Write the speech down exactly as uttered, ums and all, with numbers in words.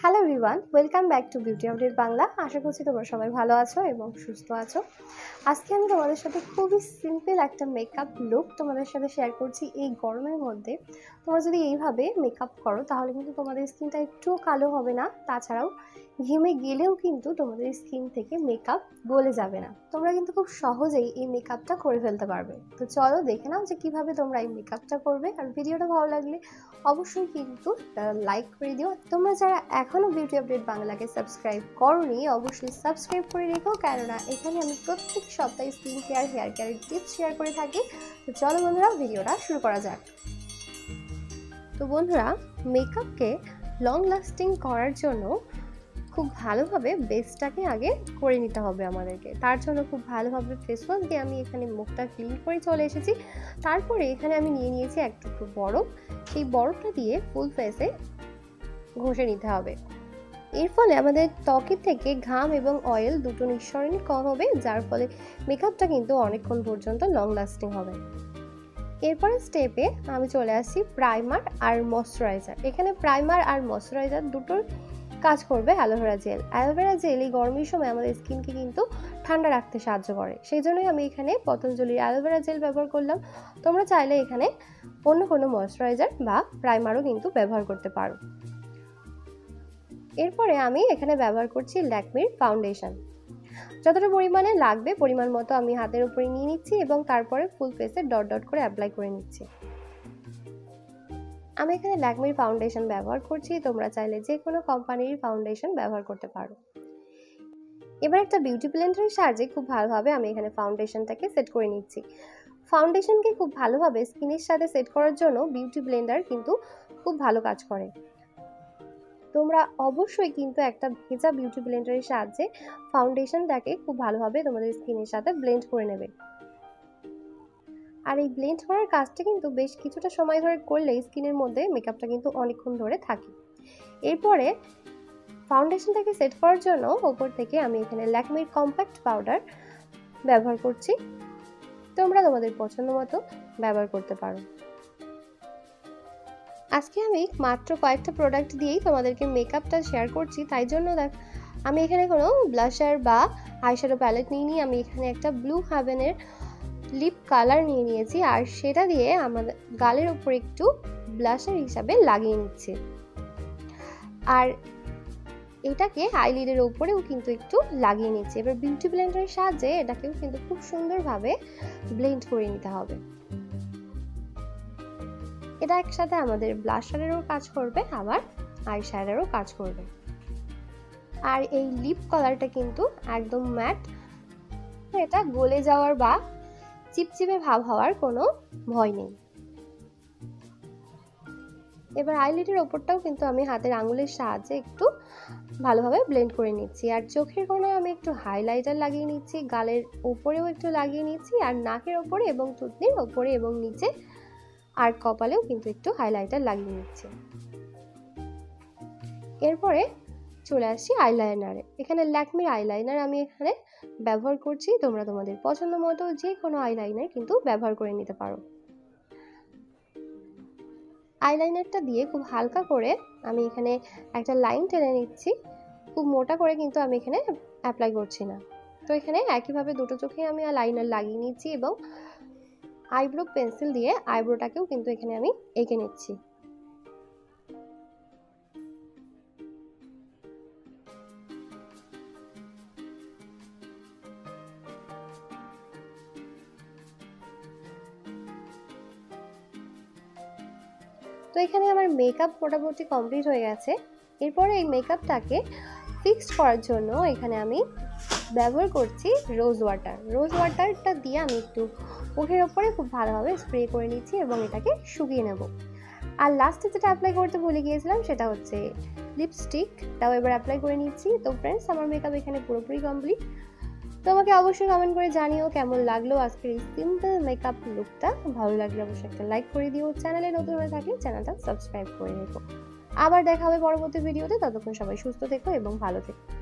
Hello everyone, welcome back to beauty update Bangla. আশা করছি তোমরা সবাই ভালো আছো এবং সুস্থ আছো। আজকে আমি তোমাদের সাথে খুবই সিম্পল একটা মেকআপ লুক তোমাদের সাথে শেয়ার করছি। এই গরমের মধ্যে তোমরা যদি এইভাবে মেকআপ করো তাহলে কিন্তু তোমাদের স্কিনটা একটুও কালো হবে না, তাছাড়াও ঘেমে গেলেও কিন্তু তোমাদের স্কিন থেকে মেকআপ গলে যাবে না। তোমরা কিন্তু খুব সহজেই এই মেকআপটা করে ফেলতে পারবে। তো চলো দেখে নাও যে কিভাবে তোমরা এই মেকআপটা করবে। আর ভিডিওটা ভালো লাগলে অবশ্যই কিন্তু লাইক করে দিও। তোমরা যারা এখনও বিউটি আপডেট বাংলাকে সাবস্ক্রাইব করোনি অবশ্যই সাবস্ক্রাইব করে রেখো, কেননা এখানে আমি প্রত্যেক সপ্তাহে স্কিন কেয়ার হেয়ার কেয়ারের টিপস শেয়ার করে থাকি। তো চলো বন্ধুরা ভিডিওটা শুরু করা যাক। তো বন্ধুরা, মেকআপকে লং লাস্টিং করার জন্য খুব ভালোভাবে বেসটাকে আগে করে নিতে হবে আমাদেরকে। তার জন্য খুব ভালোভাবে ফেস ওয়াশ দিয়ে আমি এখানে মুখটা ক্লিন করে চলে এসেছি। তারপরে এখানে আমি নিয়ে নিয়েছি এক টুকরো বরফ। সেই বরফটা দিয়ে ফুল ফেসে ঘষে নিতে হবে। এর ফলে আমাদের ত্বকের থেকে ঘাম এবং অয়েল দুটো নিঃসরণই কম হবে, যার ফলে মেকআপটা কিন্তু অনেকক্ষণ পর্যন্ত লং লাস্টিং হবে। এরপরে স্টেপে আমি চলে আসছি প্রাইমার আর ময়শ্চারাইজার। এখানে প্রাইমার আর ময়শ্চারাইজার দুটোর কাজ করবে অ্যালোভেরা জেল। অ্যালোভেরা জেল এই গরমের সময় আমাদের স্কিনকে কিন্তু ঠান্ডা রাখতে সাহায্য করে, সেই জন্যই আমি এখানে পতঞ্জলির অ্যালোভেরা জেল ব্যবহার করলাম। তোমরা চাইলে এখানে অন্য কোনো ময়শ্চারাইজার বা প্রাইমারও কিন্তু ব্যবহার করতে পারো। এরপরে আমি এখানে ব্যবহার করছি ল্যাকমির ফাউন্ডেশন। যতটা পরিমাণে লাগবে পরিমাণ মতো আমি হাতের উপরে নিয়ে নিচ্ছি এবং তারপরে ফুল ফেসে ডট ডট করে অ্যাপ্লাই করে নিচ্ছি। আমি এখানে ল্যাকমির ফাউন্ডেশন ব্যবহার করছি, তোমরা চাইলে যে কোনো কোম্পানির ফাউন্ডেশন ব্যবহার করতে পারো। এবার একটা বিউটি ব্লেন্ডারের সাহায্যে খুব ভালোভাবে আমি এখানে ফাউন্ডেশনটাকে সেট করে নিচ্ছি। ফাউন্ডেশনকে খুব ভালোভাবে স্কিনের সাথে সেট করার জন্য বিউটি ব্লেন্ডার কিন্তু খুব ভালো কাজ করে। তোমরা অবশ্যই কিন্তু একটা ভেজা বিউটি ব্লেন্ডারের সাহায্যে ফাউন্ডেশনটাকে খুব ভালোভাবে তোমাদের স্কিনের সাথে ব্লেন্ড করে নেবে। আর এই ব্লেন্ড করার কাজটা কিন্তু বেশ কিছুটা সময় ধরে করলে স্কিনের মধ্যে মেকআপটা কিন্তু অনেকক্ষণ ধরে থাকে। এরপরে ফাউন্ডেশনটাকে সেট করার জন্য উপর থেকে আমি এখানে ল্যাকমির কম্প্যাক্ট পাউডার ব্যবহার করছি। তোমরা তোমাদের পছন্দ মতো ব্যবহার করতে পারো। আজকে আমি মাত্র কয়েকটা প্রোডাক্ট দিয়েই তোমাদেরকে মেকআপটা শেয়ার করছি, তাই জন্য দেখ আমি এখানে কোনো ব্লাশার বা আইশ্যাডো প্যালেট নিইনি। আমি এখানে একটা ব্লু হ্যাভেনের লিপ কালার নিয়ে নিয়েছি আর সেটা দিয়ে আমাদের গালের উপর একটু ব্লাশার হিসাবে লাগিয়ে নিচ্ছি। আর এটাকে আইলিডের উপরেও কিন্তু একটু লাগিয়ে নিচ্ছি। এবার বিউটি ব্লেন্ডারের সাহায্যে এটাকেও কিন্তু খুব সুন্দরভাবে ব্লেন্ড করে নিতে হবে। এটা একসাথে আমাদের ব্লাশারেরও কাজ করবে আবার আইশ্যাডোরও কাজ করবে। আর এই লিপ কালারটা কিন্তু একদম ম্যাট, এটা গলে যাওয়ার বা চিপচিপে ভাব হওয়ার কোনো ভয় নেই। এবার আইলিডের ওপরটাও কিন্তু আমি হাতের আঙুলের সাহায্যে একটু ভালোভাবে ব্লেন্ড করে নিচ্ছি। আর চোখের কোণায় আমি একটু হাইলাইটার লাগিয়ে নিচ্ছি, গালের ওপরেও একটু লাগিয়ে নিচ্ছি, আর নাকের ওপরে এবং থুতনির ওপরে এবং নিচে আর কপালেও কিন্তু একটু হাইলাইটার লাগিয়ে নিচ্ছি। এরপরে চলে আসছি আইলাইনারে। এখানে ল্যাকমির আইলাইনার আমি এখানে ব্যবহার করছি। তোমরা তোমাদের পছন্দ মতো যে কোনো আইলাইনার কিন্তু ব্যবহার করে নিতে পারো। আইলাইনারটা দিয়ে খুব হালকা করে আমি এখানে একটা লাইন টেনে নিচ্ছি। খুব মোটা করে কিন্তু আমি এখানে অ্যাপ্লাই করছি না। তো এখানে একইভাবে দুটো চোখে আমি লাইনার লাগিয়ে নিচ্ছি এবং আইব্রো পেন্সিল দিয়ে আইব্রোটাকেও কিন্তু এখানে আমি এঁকে নিচ্ছি। তো এখানে আমার মেকআপ মোটামুটি কমপ্লিট হয়ে গেছে। এরপরে এই মেকআপটাকে ফিক্সড করার জন্য এখানে আমি ব্যবহার করছি রোজ ওয়াটার। রোজ ওয়াটারটা দিয়ে আমি একটু মুখের ওপরে খুব ভালোভাবে স্প্রে করে নিচ্ছি এবং এটাকে শুকিয়ে নেব। আর লাস্টে যেটা অ্যাপ্লাই করতে ভুলে গিয়েছিলাম সেটা হচ্ছে লিপস্টিক, তাও এবার অ্যাপ্লাই করে নিচ্ছি। তো ফ্রেন্ডস, আমার মেকআপ এখানে পুরোপুরি কমপ্লিট। তোমাকে অবশ্যই কমেন্ট করে জানিও কেমন লাগলো আজকের এই সিম্পল মেকআপ লুকটা। ভালো লাগলে অবশ্যই একটা লাইক করে দিও। চ্যানেলে নতুন হয়ে থাকলে চ্যানেলটা সাবস্ক্রাইব করে রেখো। আবার দেখা হবে পরবর্তী ভিডিওতে। ততক্ষণ সবাই সুস্থ থেকো এবং ভালো থেকো।